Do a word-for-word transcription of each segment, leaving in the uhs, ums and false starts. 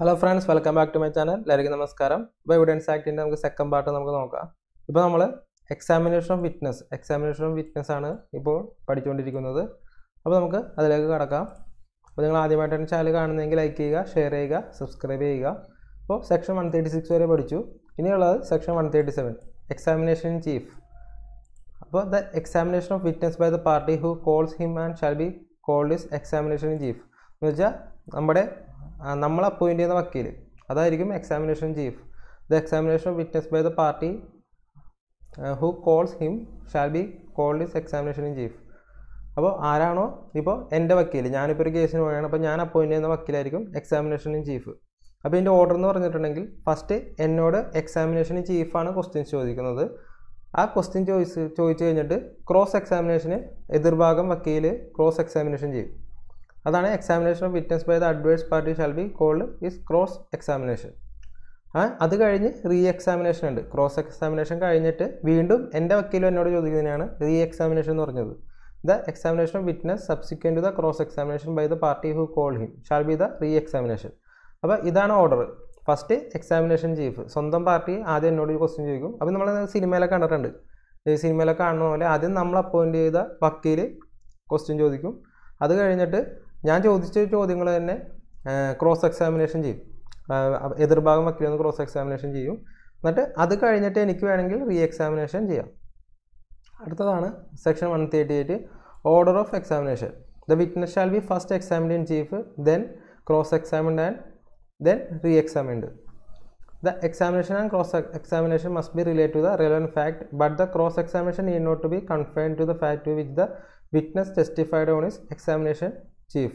Hello friends, welcome back to my channel. എല്ലാവർക്കും നമസ്കാരം. ഇപ്പോൾ എവിഡൻസ് ആക്ടിന്റെ നമുക്ക് സെക്കൻഡ് പാർട്ട് നമുക്ക് നോക്കാം. ഇപ്പോൾ നമ്മൾ examination of witness examination of witness ആണ് ഇപ്പോൾ പഠിച്ചുകൊണ്ടിരിക്കുന്നത്. അപ്പോൾ നമുക്ക് അതിലേക്ക് കടക്കാം. അപ്പോൾ നിങ്ങൾ ആദ്യമായിട്ടാണ് ചാനൽ കാണുന്നതെങ്കിൽ ലൈക്ക് ചെയ്യുക, ഷെയർ ചെയ്യുക, സബ്സ്ക്രൈബ് ചെയ്യുക. അപ്പോൾ സെക്ഷൻ വൺ തേർട്ടി സിക്സ് വരെ പഠിച്ചു. ഇനിയുള്ളത് section one thirty seven examination in chief. അപ്പോൾ the examination of witness by the party who calls him and shall be called is examination in chief. എന്ന് വെച്ചാൽ നമ്മുടെ നമ്മൾ അപ്പോയിൻറ്റ് ചെയ്യുന്ന വക്കീൽ അതായിരിക്കും examination chief. The examination of witness by the party who calls him shall be called is examination in chief. അപ്പോൾ ആരാണോ ഇപ്പോൾ എൻ്റെ വക്കീൽ, ഞാനിപ്പോൾ ഒരു കേസിന് പോവുകയാണ്, അപ്പോൾ ഞാൻ അപ്പോയിൻറ്റ് ചെയ്യുന്ന വക്കീലായിരിക്കും എക്സാമിനേഷൻ ഇൻ ചീഫ്. അപ്പോൾ ഇതിൻ്റെ ഓർഡർ എന്ന് പറഞ്ഞിട്ടുണ്ടെങ്കിൽ ഫസ്റ്റ് എന്നോട് എക്സാമിനേഷൻ ഇൻ ചീഫാണ് ക്വസ്റ്റ്യൻസ് ചോദിക്കുന്നത്. ആ ക്വസ്റ്റ്യൻ ചോദിച്ച് ചോദിച്ചു കഴിഞ്ഞിട്ട് ക്രോസ് എക്സാമിനേഷന് എതിർഭാഗം വക്കീൽ ക്രോസ് എക്സാമിനേഷൻ ചെയ്യും. അതാണ് examination of witness by the adverse party shall be called is cross examination. ആ അത് കഴിഞ്ഞ് റീ എക്സാമിനേഷൻ ഉണ്ട്. ക്രോസ് എക്സാമിനേഷൻ കഴിഞ്ഞിട്ട് വീണ്ടും എൻ്റെ വക്കീലും എന്നോട് ചോദിക്കുന്നതിനാണ് റീ എക്സാമിനേഷൻ എന്ന് പറഞ്ഞത്. The examination of witness subsequent to the cross examination by the party who call him shall be the re examination. അപ്പോൾ ഇതാണ് ഓർഡർ. ഫസ്റ്റ് എക്സാമിനേഷൻ ചീഫ് സ്വന്തം പാർട്ടി ആദ്യം എന്നോട് ഒരു ക്വസ്റ്റ്യൻ ചോദിക്കും. അപ്പോൾ നമ്മൾ സിനിമയിലൊക്കെ കണ്ടിട്ടുണ്ട്. ഈ സിനിമയിലൊക്കെ കാണുന്ന പോലെ ആദ്യം നമ്മൾ അപ്പോയിൻറ്റ് ചെയ്ത വക്കീൽ ക്വസ്റ്റ്യൻ ചോദിക്കും. അത് കഴിഞ്ഞിട്ട് ഞാൻ ചോദിച്ച ചോദ്യങ്ങൾ തന്നെ ക്രോസ് എക്സാമിനേഷൻ ചെയ്യും. എതിർഭാഗം വക്കീലൊന്ന് ക്രോസ് എക്സാമിനേഷൻ ചെയ്യും. എന്നിട്ട് അത് കഴിഞ്ഞിട്ട് എനിക്ക് വേണമെങ്കിൽ റീ എക്സാമിനേഷൻ ചെയ്യാം. അടുത്തതാണ് section one thirty eight order of examination. The witness shall be first examined in chief, then cross examined and then re-examined. The examination and cross-examination must be related to the relevant fact, but the cross-examination need not to be confined to the fact to which the witness testified on his examination chief.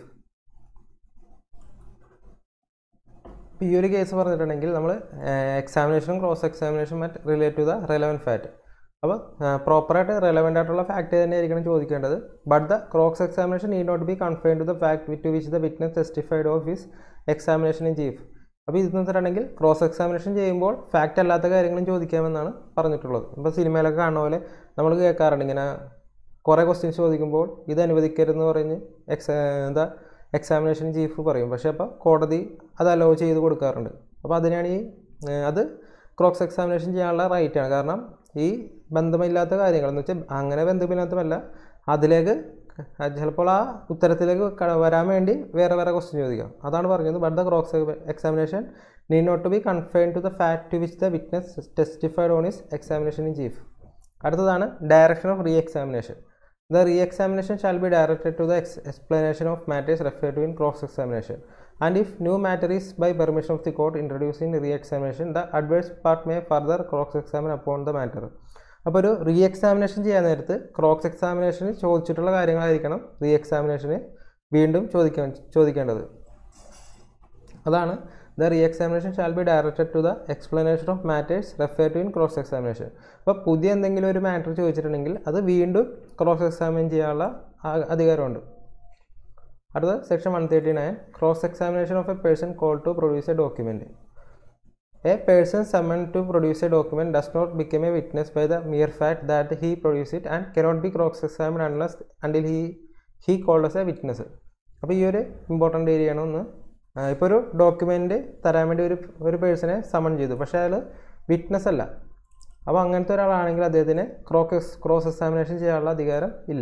ഈ ഒരു case പറഞ്ഞിട്ടുണ്ടെങ്കിൽ നമ്മൾ എക്സാമിനേഷനും cross എക്സാമിനേഷനും മറ്റ് relate to the relevant fact. അപ്പോൾ പ്രോപ്പറായിട്ട് relevant ആയിട്ടുള്ള fact തന്നെ ആയിരിക്കണം ചോദിക്കേണ്ടത്. But the cross examination need not be confined to the fact to which the witness testified of his examination in chief. അപ്പോൾ ഇത് വെച്ചിട്ടുണ്ടെങ്കിൽ ക്രോസ് എക്സാമിനേഷൻ ചെയ്യുമ്പോൾ ഫാക്റ്റ് അല്ലാത്ത കാര്യങ്ങളും ചോദിക്കാമെന്നാണ് പറഞ്ഞിട്ടുള്ളത്. ഇപ്പോൾ സിനിമയിലൊക്കെ കാണുന്ന പോലെ നമ്മൾ കേൾക്കാറുണ്ട്, ഇങ്ങനെ കുറേ ക്വസ്റ്റ്യൻസ് ചോദിക്കുമ്പോൾ ഇത് അനുവദിക്കരുതെന്ന് പറഞ്ഞ് എക്സാ എന്താ എക്സാമിനേഷൻ ചീഫ് പറയും. പക്ഷേ അപ്പോൾ കോടതി അത് അലോ ചെയ്ത് കൊടുക്കാറുണ്ട്. അപ്പോൾ അതിനാണ് ഈ അത് ക്രോസ് എക്സാമിനേഷൻ ചെയ്യാനുള്ള റൈറ്റാണ്. കാരണം ഈ ബന്ധമില്ലാത്ത കാര്യങ്ങൾ എന്ന് വെച്ചാൽ അങ്ങനെ ബന്ധമില്ലാത്തതല്ല, അതിലേക്ക് ചിലപ്പോൾ ആ ഉത്തരത്തിലേക്ക് വരാൻ വേണ്ടി വേറെ വേറെ ക്വസ്റ്റ്യൻ ചോദിക്കാം. അതാണ് പറഞ്ഞത്. But the cross examination need not to be confined to the fact to which the witness testified on his examination in chief. അടുത്തതാണ് direction of re examination. The re examination shall be directed to the explanation of matters referred to in cross examination. And if new matter is by permission of the court introduce in re examination, the adverse part may further cross examine upon the matter. അപ്പോൾ ഒരു re examination ചെയ്യാൻ നേരത്ത് cross എക്സാമിനേഷന് ചോദിച്ചിട്ടുള്ള കാര്യങ്ങളായിരിക്കണം re എക്സാമിനേഷന് വീണ്ടും ചോദിക്കാൻ ചോദിക്കേണ്ടത്. അതാണ് the re examination shall be directed to the explanation of matters referred to in cross examination. അപ്പോൾ പുതിയ എന്തെങ്കിലും ഒരു മാറ്റർ ചോദിച്ചിട്ടുണ്ടെങ്കിൽ അത് വീണ്ടും ക്രോസ് എക്സാമിൻ ചെയ്യാനുള്ള അധികാരമുണ്ട്. അടുത്ത section one thirty nine cross examination of a person call to produce a document. A person summoned to produce a document does not become a witness by the mere fact that he produced it and cannot be cross-examined unless until he he called as a witness. അപ്പോൾ ഈ ഒരു important area ആണ്. ഒന്ന് ഇപ്പോൾ ഒരു document തരാൻ വേണ്ടി ഒരു ഒരു പേഴ്സണെ സമൺ ചെയ്തു, പക്ഷേ അയാൾ വിറ്റ്നസ് അല്ല. അപ്പോൾ അങ്ങനത്തെ ഒരാളാണെങ്കിൽ അദ്ദേഹത്തിന് ക്രോസ് ക്രോസ് എക്സാമിനേഷൻ ചെയ്യാനുള്ള അധികാരം ഇല്ല.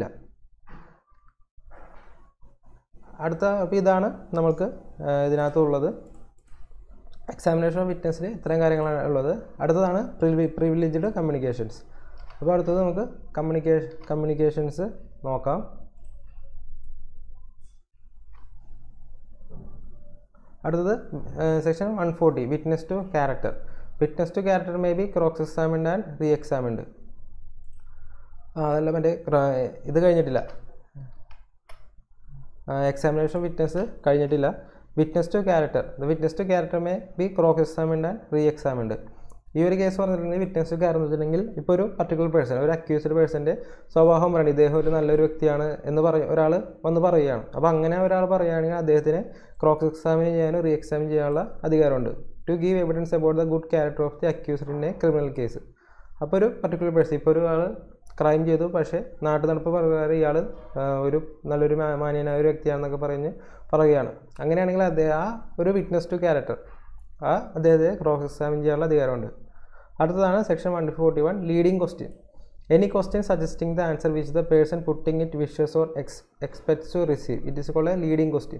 അടുത്ത അപ്പോൾ ഇതാണ് നമ്മൾക്ക് ഇതിനകത്തുള്ളത്. എക്സാമിനേഷൻ ഓഫ് വിറ്റ്നസിൽ ഇത്രയും കാര്യങ്ങളാണ് ഉള്ളത്. അടുത്തതാണ് പ്രിവി പ്രിവിലേജ്ഡ് കമ്മ്യൂണിക്കേഷൻസ്. അപ്പോൾ അടുത്തത് നമുക്ക് കമ്മ്യൂണിക്കേഷൻ കമ്മ്യൂണിക്കേഷൻസ് നോക്കാം. അടുത്തത് section one forty witness to character. Witness to character may be cross examined and re examined. അതല്ല മറ്റേ ഇത് കഴിഞ്ഞിട്ടില്ല, എക്സാമിനേഷൻ വിറ്റ്നസ് കഴിഞ്ഞിട്ടില്ല. Witness to character. The witness to character may be cross examined and re examined. ഈ ഒരു case പറഞ്ഞിട്ടുണ്ടെങ്കിൽ witness to character എന്ന് വെച്ചിട്ടുണ്ടെങ്കിൽ ഇപ്പോൾ ഒരു പർട്ടിക്കുലർ പേഴ്സൺ, ഒരു അക്യൂസ്ഡ് പേഴ്സൻ്റെ സ്വഭാവം പറയണം, ഇദ്ദേഹം ഒരു നല്ലൊരു വ്യക്തിയാണ് എന്ന് പറയും ഒരാൾ വന്ന് പറയുകയാണ്. അപ്പോൾ അങ്ങനെ ഒരാൾ പറയുകയാണെങ്കിൽ അദ്ദേഹത്തിന് ക്രോസ് എക്സാമിൻ ചെയ്യാനും റീ എക്സാമിൻ ചെയ്യാനുള്ള അധികാരമുണ്ട്. To give evidence about the good character of the accused in a criminal case. അപ്പോൾ ഒരു പർട്ടിക്കുലർ പേഴ്സൺ, ഇപ്പോൾ ഒരു ആൾ ക്രൈം ചെയ്തു, പക്ഷേ നാട്ടു നടപ്പ് പ്രകാരം ഇയാൾ ഒരു നല്ലൊരു മാന്യനായ ഒരു വ്യക്തിയാണെന്നൊക്കെ പറഞ്ഞ് പറയുകയാണ്. അങ്ങനെയാണെങ്കിൽ അദ്ദേഹം ആ ഒരു വിറ്റ്നസ് ടു ക്യാരക്ടർ ആ അദ്ദേഹത്തെ ക്രോസ് എക്സാമിൻ ചെയ്യാനുള്ള അധികാരമുണ്ട്. അടുത്തതാണ് section one forty one leading question. Any question suggesting the answer which the person putting it wishes or ex expects to receive it is called a leading question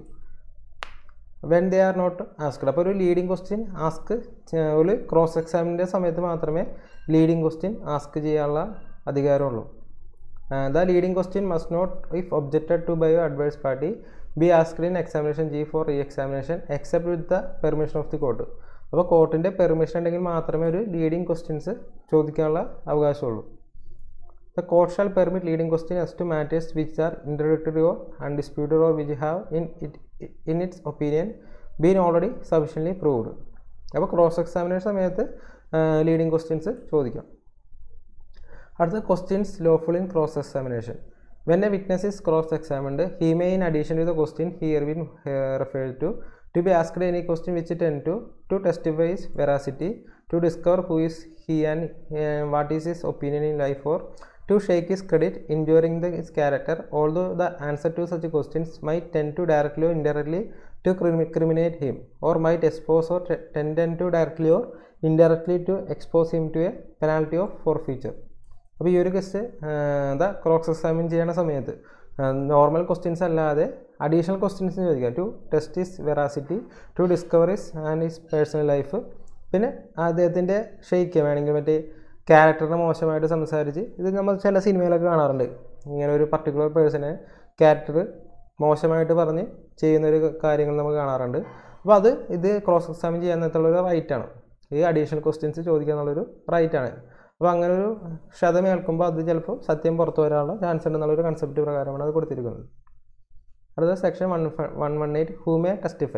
when they are not asked. അപ്പോൾ ഒരു leading question ask ഒരു cross എക്സാമിൻ്റെ സമയത്ത് മാത്രമേ leading question ask ചെയ്യാനുള്ള അധികാരമുള്ളൂ. The leading question must not if objected to by adverse party be asked in examination ജി for re examination except with the permission of the court. അപ്പോൾ കോർട്ടിൻ്റെ permission ഉണ്ടെങ്കിൽ മാത്രമേ ഒരു ലീഡിങ് ക്വസ്റ്റ്യൻസ് ചോദിക്കാനുള്ള അവകാശമുള്ളൂ. The court shall permit leading question as to matters which are introductory or undisputed or which have in it in its opinion been already sufficiently proved. അപ്പോൾ cross examination സമയത്ത് leading questions ചോദിക്കാം. അടുത്ത questions lawful in cross examination. When a witness is cross examined, he may in addition to the question herewith referred to to be asked any question which tend to to testify his veracity, to discover who is he and uh, what is his opinion in life, or to shake his credit, injuring the, his character, although the answer to such questions might tend to directly or indirectly to criminate him, or might expose or tend to directly or indirectly to expose him to a penalty of forfeiture. അപ്പോൾ ഈ ഒരു question എന്താ cross examine ചെയ്യുന്ന സമയത്ത് normal questions അല്ലാതെ additional questions ചോദിക്കാം. To test his veracity, to discover his and his personal life, പിന്നെ അദ്ദേഹത്തിൻ്റെ ഷെയ്ക്ക് വേണമെങ്കിൽ മറ്റേ ക്യാരക്ടറിനെ മോശമായിട്ട് സംസാരിച്ച്, ഇത് നമ്മൾ ചില സിനിമയിലൊക്കെ കാണാറുണ്ട്. ഇങ്ങനെ ഒരു പർട്ടിക്കുലർ പേഴ്സണെ ക്യാരക്ടർ മോശമായിട്ട് പറഞ്ഞ് ചെയ്യുന്നൊരു കാര്യങ്ങൾ നമ്മൾ കാണാറുണ്ട്. അപ്പോൾ അത് ഇത് ക്രോസ് എക്സാമിൻ ചെയ്യാന്നുള്ളൊരു റൈറ്റാണ്. ഈ അഡീഷണൽ ക്വസ്റ്റ്യൻസ് ചോദിക്കുക എന്നുള്ളൊരു റൈറ്റാണ്. അപ്പോൾ അങ്ങനെ ഒരു ക്ഷതം ഏൽക്കുമ്പോൾ അത് ചിലപ്പോൾ സത്യം പുറത്തു വരാനുള്ള ചാൻസ് ഉണ്ടെന്നുള്ളൊരു കൺസെപ്റ്റ് പ്രകാരമാണ് അത് കൊടുത്തിരിക്കുന്നത്. അടുത്ത section one one one eight who may testify.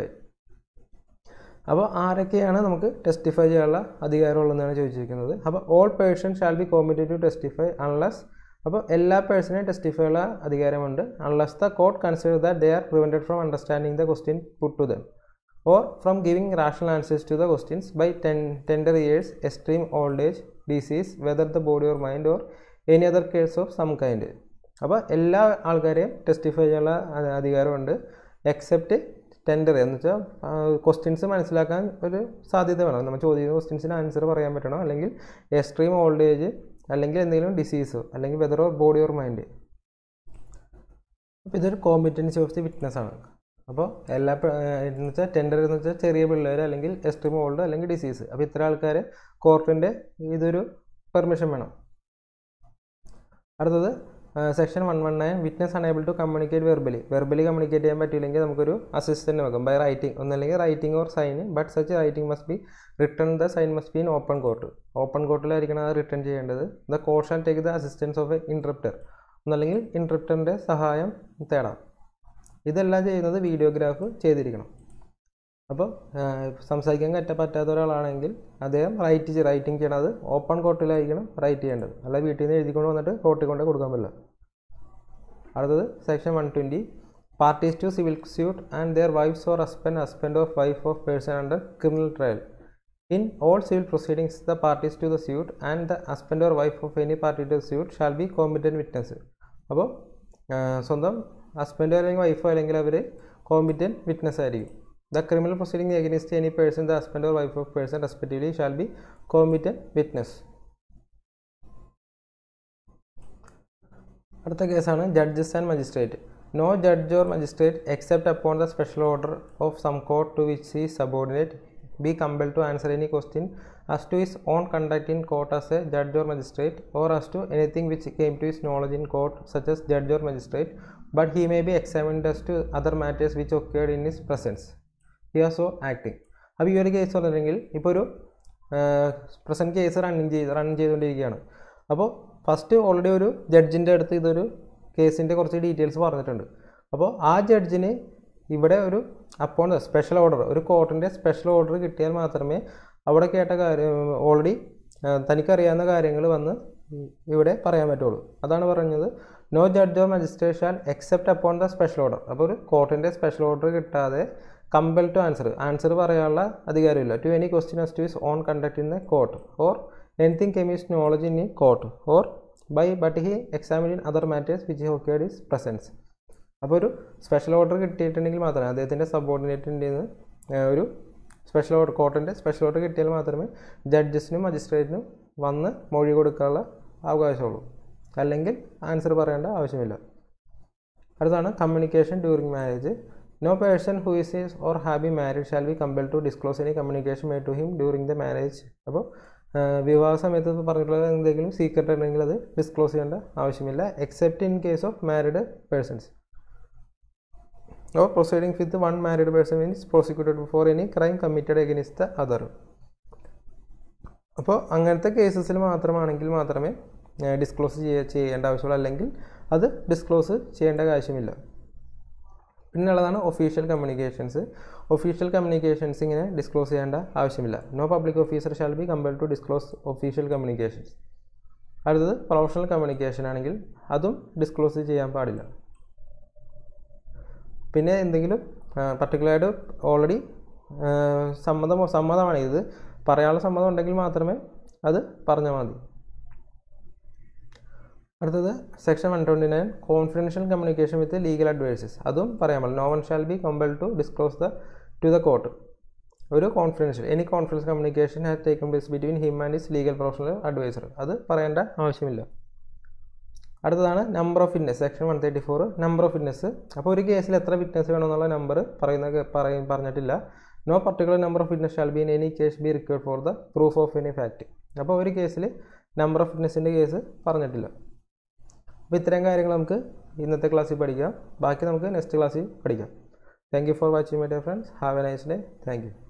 അപ്പോൾ ആരൊക്കെയാണ് നമുക്ക് ടെസ്റ്റിഫൈ ചെയ്യാനുള്ള അധികാരമുള്ളതെന്നാണ് ചോദിച്ചിരിക്കുന്നത്. അപ്പോൾ all person shall be committed to testify unless. അപ്പോൾ എല്ലാ പേഴ്സണും ടെസ്റ്റിഫൈ ഉള്ള അധികാരമുണ്ട് unless the court consider that they are prevented from understanding the question put to them or from giving rational answers to the questions by ten, tender years, extreme old age, disease, whether the body or mind or any other case of some kind. അപ്പോൾ എല്ലാ ആൾക്കാരെയും testify ചെയ്യാനുള്ള അധികാരമുണ്ട് except tender എന്ന് വെച്ചാൽ questions മനസ്സിലാക്കാൻ ഒരു സാധ്യത വേണം. നമ്മൾ ചോദിക്കുന്ന ക്വസ്റ്റ്യൻസിന് ആൻസർ പറയാൻ പറ്റണം, അല്ലെങ്കിൽ എക്സ്ട്രീം ഓൾഡ് ഏജ്, അല്ലെങ്കിൽ എന്തെങ്കിലും ഡിസീസോ, അല്ലെങ്കിൽ whether or body or mind. അപ്പോൾ ഇതൊരു കോമ്പിറ്റൻസി ഓഫ് ദി വിറ്റ്നസ് ആണ്. അപ്പോൾ എല്ലാ എന്ന് വെച്ചാൽ ടെൻഡർ എന്ന് വെച്ചാൽ ചെറിയ പിള്ളേർ, അല്ലെങ്കിൽ എക്സ്ട്രീം ഓൾഡ്, അല്ലെങ്കിൽ ഡിസീസ്. അപ്പോൾ ഇത്ര ആൾക്കാർ കോർട്ടിൻ്റെ ഇതൊരു പെർമിഷൻ വേണം. അടുത്തത് section one one nine witness unable to communicate verbally. Verbally കമ്മ്യൂണിക്കേറ്റ് ചെയ്യാൻ പറ്റില്ലെങ്കിൽ നമുക്കൊരു അസിസ്റ്റൻറ്റ് വെക്കാം ബൈ റൈറ്റിംഗ്. ഒന്നല്ലെങ്കിൽ writing or sign, but such writing must be written the sign must be in open court. Open കോർട്ടിലായിരിക്കണം അത് റിട്ടേൺ ചെയ്യേണ്ടത്. The court shall take the assistance of a interpreter. ഒന്നല്ലെങ്കിൽ ഇൻട്രപ്റ്ററിൻ്റെ സഹായം തേടാം. ഇതെല്ലാം ചെയ്യുന്നത് വീഡിയോഗ്രാഫ് ചെയ്തിരിക്കണം. അപ്പോൾ സംസാരിക്കാൻ പറ്റ പറ്റാത്ത ഒരാളാണെങ്കിൽ അദ്ദേഹം റൈറ്റ് ചെയ്ത് റൈറ്റിംഗ് ചെയ്യണത് ഓപ്പൺ കോർട്ടിലായിരിക്കണം റൈറ്റ് ചെയ്യേണ്ടത്, അല്ല വീട്ടിൽ നിന്ന് എഴുതിക്കൊണ്ട് വന്നിട്ട് കോർട്ടിൽ കൊണ്ട് കൊടുക്കാൻ പറ്റില്ല. അടുത്തത് section one twenty parties to civil suit and their wives or husband husband of wife of person under criminal trial. In all civil proceedings the parties to the suit and the husband or wife of any party to the suit shall be competent witness. അപ്പോൾ സ്വന്തം ഹസ്ബൻഡോ അല്ലെങ്കിൽ വൈഫോ അല്ലെങ്കിൽ അവർ competent witness ആയിരിക്കും. The criminal proceeding against any person the husband or wife of person respectively shall be competent witness. അടുത്ത കേസാണ് judges and magistrate. No judge or magistrate except upon the special order of some court to which he subordinate be compelled to answer any question as to his own conduct in court as a judge or magistrate, or as to anything which came to his knowledge in court such as judge or magistrate, but he may be examined as to other matters which occurred in his presence. He is so acting. അപ്പോൾ ഈ ഒരു case പറഞ്ഞിട്ടുണ്ടെങ്കിൽ ഇപ്പോൾ ഒരു present case running ചെയ്ത് run ചെയ്തുകൊണ്ടിരിക്കുകയാണ്. അപ്പോൾ first already ഒരു ജഡ്ജിൻ്റെ അടുത്ത് ഇതൊരു കേസിൻ്റെ കുറച്ച് ഡീറ്റെയിൽസ് പറഞ്ഞിട്ടുണ്ട്. അപ്പോൾ ആ ജഡ്ജിന് ഇവിടെ ഒരു അപ്പോൺ സ്പെഷ്യൽ ഓർഡർ, ഒരു കോർട്ടിൻ്റെ സ്പെഷ്യൽ ഓർഡർ കിട്ടിയാൽ മാത്രമേ അവിടെ കേട്ട കാര്യം ഓൾറെഡി തനിക്കറിയാവുന്ന കാര്യങ്ങൾ വന്ന് ഇവിടെ പറയാൻ പറ്റുള്ളൂ. അതാണ് പറഞ്ഞത് no judge or magistrate shall except upon the special order. അപ്പോൾ ഒരു കോർട്ടിൻ്റെ സ്പെഷ്യൽ ഓർഡർ കിട്ടാതെ കമ്പൽ ടു ആൻസർ ആൻസർ പറയാനുള്ള അധികാരമില്ല. To any question as to his own conduct in the court or anything came his knowledge in in court or by but he examined in other matters which he occupied his presence. അപ്പോൾ ഒരു special order കിട്ടിയിട്ടുണ്ടെങ്കിൽ മാത്രമേ അദ്ദേഹത്തിൻ്റെ സബോർഡിനേറ്റിൻ്റെ ഒരു special order കോർട്ടിൻ്റെ special order കിട്ടിയാൽ മാത്രമേ ജഡ്ജസിനും മജിസ്ട്രേറ്റിനും വന്ന് മൊഴി കൊടുക്കാനുള്ള അവകാശമുള്ളൂ, അല്ലെങ്കിൽ ആൻസർ പറയേണ്ട ആവശ്യമില്ല. അടുത്താണ് communication during marriage. No person who is is or have be married shall be compelled to disclose any communication made to him during the marriage. അപ്പോൾ വിവാഹ സമയത്ത് പറഞ്ഞിട്ടുള്ള എന്തെങ്കിലും സീക്രട്ട് ഉണ്ടെങ്കിൽ അത് ഡിസ്ക്ലോസ് ചെയ്യേണ്ട ആവശ്യമില്ല, except in case of married persons. Or proceeding with one married person means prosecuted for any crime committed against the other. അപ്പോൾ അങ്ങനത്തെ കേസസിൽ മാത്രമാണെങ്കിൽ മാത്രമേ ഡിസ്ക്ലോസ് ചെയ്യ ചെയ്യേണ്ട ആവശ്യമുള്ളൂ, അല്ലെങ്കിൽ അത് ഡിസ്ക്ലോസ് ചെയ്യേണ്ട ആവശ്യമില്ല. പിന്നെയുള്ളതാണ് ഒഫീഷ്യൽ കമ്മ്യൂണിക്കേഷൻസ്. ഒഫീഷ്യൽ കമ്മ്യൂണിക്കേഷൻസ് ഇങ്ങനെ ഡിസ്ക്ലോസ് ചെയ്യേണ്ട ആവശ്യമില്ല. No public officer shall be compelled to disclose official communications. അടുത്തത് പ്രൊഫഷണൽ കമ്മ്യൂണിക്കേഷൻ ആണെങ്കിൽ അതും ഡിസ്ക്ലോസ് ചെയ്യാൻ പാടില്ല. പിന്നെ എന്തെങ്കിലും പർട്ടിക്കുലറായിട്ട് ഓൾറെഡി സമ്മതം സമ്മതമാണ് ഇത് പറയാനുള്ള സമ്മതം ഉണ്ടെങ്കിൽ മാത്രമേ അത് പറഞ്ഞാൽ മതി. അടുത്തത് section one twenty nine confidential communication with legal advisers. അതും പറയാൻ പാടില്ല. No one shall be compelled to disclose the to the court. ഒരു confidential any confidence communication has taken place between him and his legal professional adviser. അത് പറയേണ്ട ആവശ്യമില്ല. അടുത്തതാണ് number of witness. Section one thirty four number of witness. അപ്പോൾ ഒരു കേസിൽ എത്ര witness വേണമെന്നുള്ള നമ്പർ പറയുന്ന പറയും പറഞ്ഞിട്ടില്ല. No particular number of witness shall be in any case be required for the proof of any fact. അപ്പോൾ ഒരു കേസിൽ നമ്പർ ഓഫ് വിറ്റ്നസിൻ്റെ കേസ് പറഞ്ഞിട്ടില്ല. അപ്പോൾ ഇത്രയും കാര്യങ്ങൾ നമുക്ക് ഇന്നത്തെ ക്ലാസ്സിൽ പഠിക്കാം. ബാക്കി നമുക്ക് നെക്സ്റ്റ് ക്ലാസ്സിൽ പഠിക്കാം. Thank you for watching my dear friends. Have a nice day. Thank U.